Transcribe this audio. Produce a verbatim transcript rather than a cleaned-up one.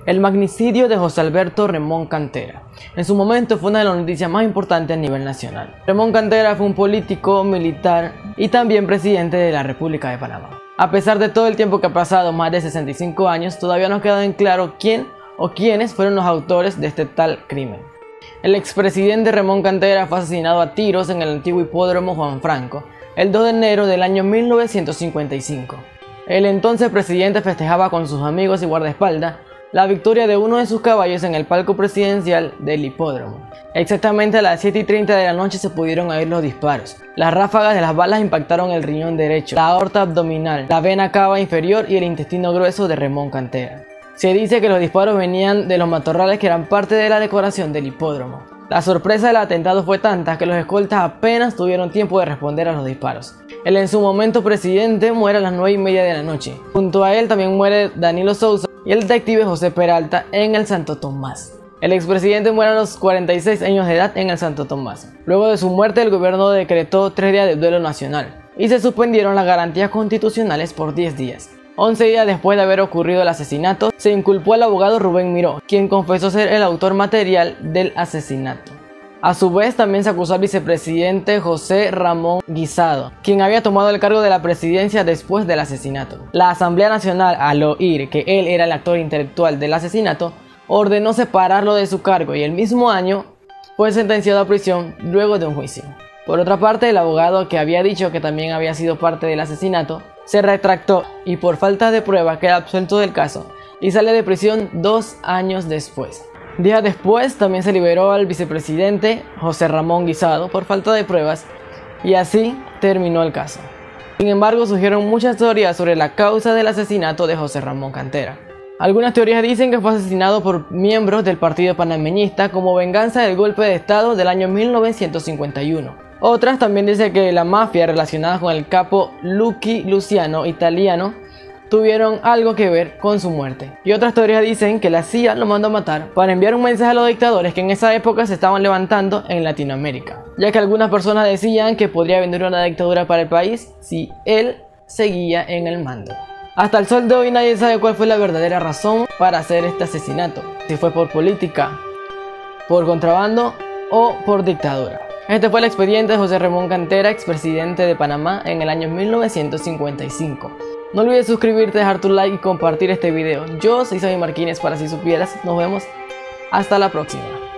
El magnicidio de José Alberto Remón Cantera. En su momento fue una de las noticias más importantes a nivel nacional. Remón Cantera fue un político, militar y también presidente de la República de Panamá. A pesar de todo el tiempo que ha pasado, más de sesenta y cinco años, todavía no ha quedado en claro quién o quiénes fueron los autores de este tal crimen. El expresidente Remón Cantera fue asesinado a tiros en el antiguo hipódromo Juan Franco el dos de enero del año mil novecientos cincuenta y cinco. El entonces presidente festejaba con sus amigos y guardaespaldas la victoria de uno de sus caballos en el palco presidencial del hipódromo. Exactamente a las siete y treinta de la noche se pudieron oír los disparos. Las ráfagas de las balas impactaron el riñón derecho, la aorta abdominal, la vena cava inferior y el intestino grueso de Remón Cantera. Se dice que los disparos venían de los matorrales que eran parte de la decoración del hipódromo. La sorpresa del atentado fue tanta que los escoltas apenas tuvieron tiempo de responder a los disparos. El en su momento presidente muere a las nueve y media de la noche. Junto a él también muere Danilo Sousa y el detective José Peralta en el Santo Tomás. El expresidente muere a los cuarenta y seis años de edad en el Santo Tomás. Luego de su muerte, el gobierno decretó tres días de duelo nacional y se suspendieron las garantías constitucionales por diez días. once días después de haber ocurrido el asesinato, se inculpó al abogado Rubén Miró, quien confesó ser el autor material del asesinato. A su vez, también se acusó al vicepresidente José Ramón Guisado, quien había tomado el cargo de la presidencia después del asesinato. La Asamblea Nacional, al oír que él era el actor intelectual del asesinato, ordenó separarlo de su cargo y el mismo año fue sentenciado a prisión luego de un juicio. Por otra parte, el abogado que había dicho que también había sido parte del asesinato se retractó y por falta de prueba queda absuelto del caso y sale de prisión dos años después. Días después también se liberó al vicepresidente José Ramón Guisado por falta de pruebas y así terminó el caso. Sin embargo, surgieron muchas teorías sobre la causa del asesinato de José Ramón Cantera. Algunas teorías dicen que fue asesinado por miembros del partido panameñista como venganza del golpe de estado del año mil novecientos cincuenta y uno. Otras también dicen que la mafia relacionada con el capo Lucky Luciano italiano tuvieron algo que ver con su muerte. Y otras teorías dicen que la C I A lo mandó a matar para enviar un mensaje a los dictadores que en esa época se estaban levantando en Latinoamérica, ya que algunas personas decían que podría venir una dictadura para el país si él seguía en el mando. Hasta el sol de hoy nadie sabe cuál fue la verdadera razón para hacer este asesinato, si fue por política, por contrabando o por dictadura. Este fue el expediente de José Remón Cantera, expresidente de Panamá en el año mil novecientos cincuenta y cinco. No olvides suscribirte, dejar tu like y compartir este video. Yo soy Sammy Marquines para Si Supieras. Nos vemos hasta la próxima.